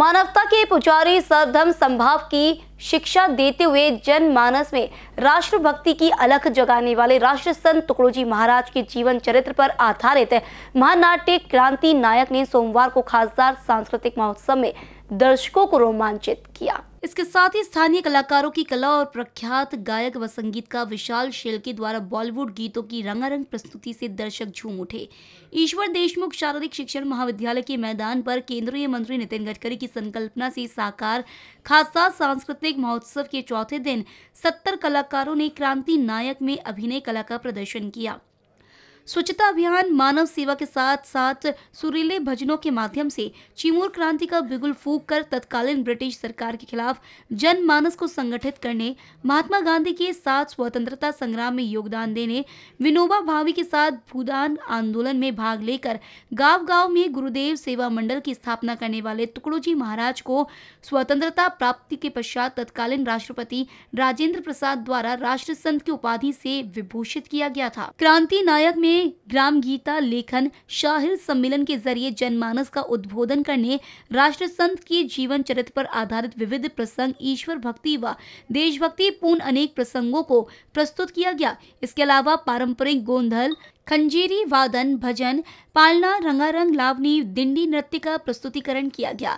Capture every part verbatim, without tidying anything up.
मानवता के पुजारी सर्वधर्म संभाव की शिक्षा देते हुए जनमानस में राष्ट्रभक्ति की अलख जगाने वाले राष्ट्र संत तुकडोजी महाराज के जीवन चरित्र पर आधारित महानाट्य क्रांति नायक ने सोमवार को खासदार सांस्कृतिक महोत्सव में दर्शकों को रोमांचित किया। इसके साथ ही स्थानीय कलाकारों की कला और प्रख्यात गायक व संगीतकार विशाल शेल्के द्वारा बॉलीवुड गीतों की रंगारंग प्रस्तुति से दर्शक झूम उठे। ईश्वर देशमुख शारीरिक शिक्षण महाविद्यालय के मैदान पर केंद्रीय मंत्री नितिन गडकरी की संकल्पना से साकार खासदार सांस्कृतिक महोत्सव के चौथे दिन सत्तर कलाकारों ने क्रांति नायक में अभिनय कला का प्रदर्शन किया। स्वच्छता अभियान, मानव सेवा के साथ साथ सुरीले भजनों के माध्यम से चिमूर क्रांति का बिगुल फूंक कर तत्कालीन ब्रिटिश सरकार के खिलाफ जनमानस को संगठित करने, महात्मा गांधी के साथ स्वतंत्रता संग्राम में योगदान देने, विनोबा भावे के साथ भूदान आंदोलन में भाग लेकर गांव-गांव में गुरुदेव सेवा मंडल की स्थापना करने वाले तुकडोजी महाराज को स्वतंत्रता प्राप्ति के पश्चात तत्कालीन राष्ट्रपति राजेंद्र प्रसाद द्वारा राष्ट्र संत की उपाधि से विभूषित किया गया था। क्रांति नायक में ग्राम गीता लेखन, शाहिर सम्मेलन के जरिए जनमानस का उद्बोधन करने, राष्ट्र संत के जीवन चरित्र पर आधारित विविध प्रसंग, ईश्वर भक्ति व देशभक्ति पूर्ण अनेक प्रसंगों को प्रस्तुत किया गया। इसके अलावा पारंपरिक गोंधल, खंजीरी वादन, भजन, पालना, रंगारंग, लावनी, दिंडी नृत्य का प्रस्तुतिकरण किया गया।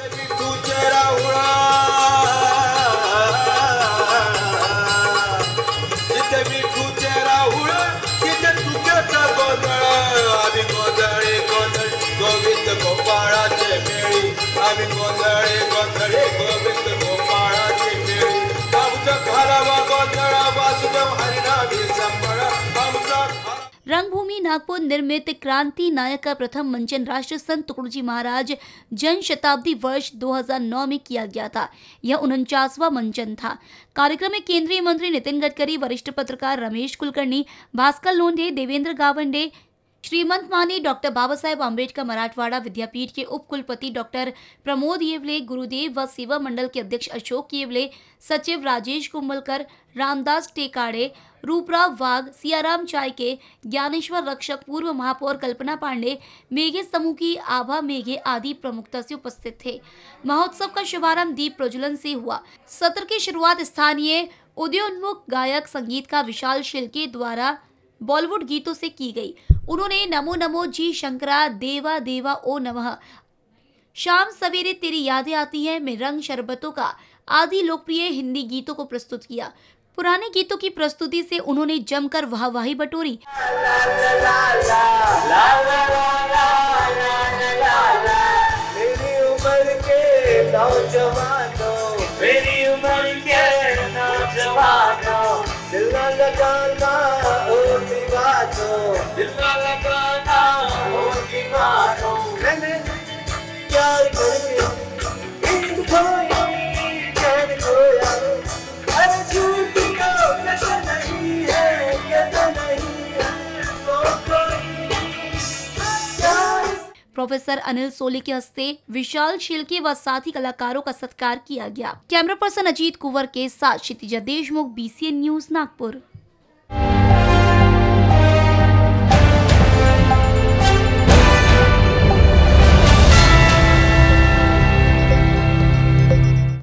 रंगभूमि नागपुर निर्मित क्रांति नायक का प्रथम मंचन राष्ट्र संत तुकडोजी महाराज जन शताब्दी वर्ष दो हज़ार नौ में किया गया था। यह उनचासवां मंचन था। कार्यक्रम में केंद्रीय मंत्री नितिन गडकरी, वरिष्ठ पत्रकार रमेश कुलकर्णी, भास्कर लोंढे, देवेंद्र गावंडे, श्रीमंत माने, डॉक्टर बाबा साहेब आंबेडकर मराठवाड़ा विद्यापीठ के उप कुलपति डॉक्टर प्रमोद येवले, गुरुदेव व सेवा मंडल के अध्यक्ष अशोक येवले, सचिव राजेश कुंभलकर, रामदास टेकाड़े, रूपराव वाघ, सियाराम चायके, ज्ञानेश्वर रक्षक, पूर्व महापौर कल्पना पांडे, मेघे समूह की आभा मेघे आदि प्रमुखता से उपस्थित थे। महोत्सव का शुभारंभ दीप प्रज्वलन से हुआ। सत्र की शुरुआत स्थानीय उदयोन्मुख गायक संगीतकार विशाल शेल्के द्वारा बॉलीवुड गीतों से की गई। उन्होंने नमो नमो जी शंकरा, देवा देवा ओ नमः, शाम सवेरे तेरी यादें आती हैं में रंग शरबतों का आदि लोकप्रिय हिंदी गीतों को प्रस्तुत किया। पुराने गीतों की प्रस्तुति से उन्होंने जमकर वाहवाही बटोरी। प्रोफेसर अनिल सोली के हस्ते विशाल शेल्के व साथी कलाकारों का सत्कार किया गया। कैमरा पर्सन अजीत कुंवर के साथ Kshitija Deshmukh, B C N news, Nagpur.